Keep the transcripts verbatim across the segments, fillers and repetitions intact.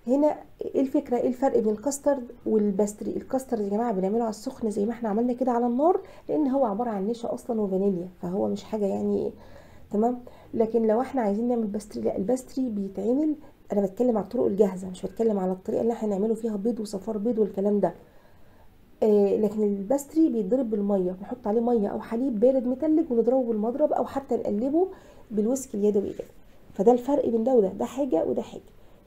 هنا ايه الفكره، ايه الفرق بين الكاسترد والباستري؟ الكاسترد يا جماعه بنعمله على السخن زي ما احنا عملنا كده على النار، لان هو عباره عن نشا اصلا وفانيليا، فهو مش حاجه يعني تمام. لكن لو احنا عايزين نعمل باستري، لا الباستري بيتعمل، انا بتكلم على الطرق الجاهزه، مش بتكلم على الطريقه اللي احنا نعمله فيها بيض وصفار بيض والكلام ده. آه لكن الباستري بيتضرب بالميه، بنحط عليه ميه او حليب بارد متلج ونضربه بالمضرب، او حتى نقلبه بالويسك اليدوي كده. فده الفرق بين ده وده، ده حاجه وده حاجه.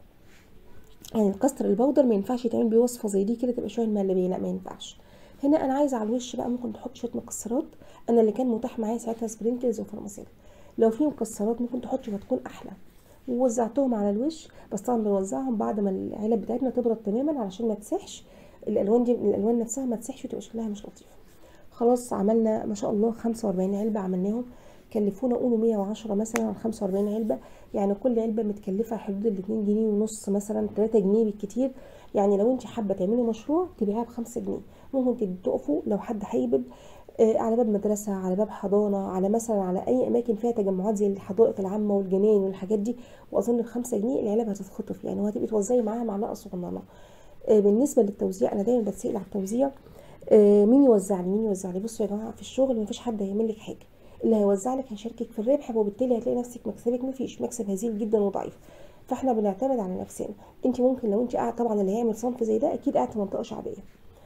يعني الكاستر البودر ما ينفعش يتعمل بيه وصفه زي دي كده تبقى شويه مهلبيه، لا ما ينفعش. هنا انا عايزه على الوش بقى ممكن تحط شويه مكسرات، انا اللي كان متاح معايا ساعتها سبرينكلز وفرماسيل. لو في مكسرات ممكن تحطي هتكون احلى. ووزعتهم على الوش، بس طبعا بنوزعهم بعد ما العلب بتاعتنا تبرد تماما علشان ما تسحش الالوان دي، الالوان نفسها ما تسحش وتبقى شكلها مش لطيف. خلاص عملنا ما شاء الله خمسة وأربعين علبه عملناهم، كلفونا قولوا مية وعشرة مثلا على خمسة وأربعين علبه، يعني كل علبه متكلفه حدود الاتنين جنيه ونص مثلا تلاتة جنيه بالكتير. يعني لو انت حابه تعملي مشروع تبيعها بخمسة جنيه، ممكن تقفوا لو حد حابب آه، على باب مدرسه، على باب حضانه، على مثلا على اي اماكن فيها تجمعات زي الحدائق العامه والجناين والحاجات دي، واظن بخمسة جنيه العلب هتتخطف يعني، وهتبقي توزعي معاها معلقه صغننه. آه، بالنسبه للتوزيع انا دايما بتسال على التوزيع، آه، مين يوزع لي مين يوزع لي بصوا يا جماعه في الشغل مفيش حد هيعمل لك حاجه، اللي هيوزع لك هيشاركك في الربح، وبالتالي هتلاقي نفسك مكسبك مفيش، مكسب هزيل جدا وضعيف. فاحنا بنعتمد على نفسنا. انت ممكن لو انت قاعد، طبعا اللي هيعمل صنف زي ده اكيد قاعد في منطقه شعبيه،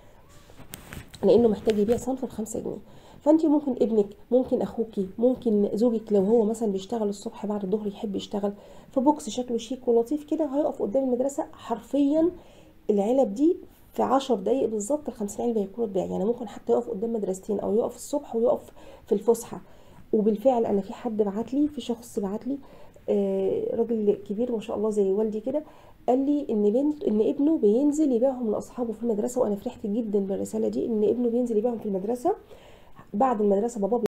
لانه محتاج يبيع صنف بخمسة جنيه. فانت ممكن ابنك، ممكن اخوكي، ممكن زوجك لو هو مثلا بيشتغل الصبح بعد الظهر يحب يشتغل في بوكس شكله شيك ولطيف كده، هيقف قدام المدرسه حرفيا العلب دي في عشر دقايق بالظبط الخمسين علبه هيكونوا اتباع. يعني ممكن حتى يقف قدام مدرستين، او يقف الصبح ويقف في الفسحه. وبالفعل انا في حد بعت لي، في شخص بعت لي آه راجل كبير ما شاء الله زي والدي كده، قال لي ان بنت ان ابنه بينزل يبيعهم لاصحابه في المدرسه، وانا فرحت جدا بالرساله دي، ان ابنه بينزل يبيعهم في المدرسه بعد المدرسه بابا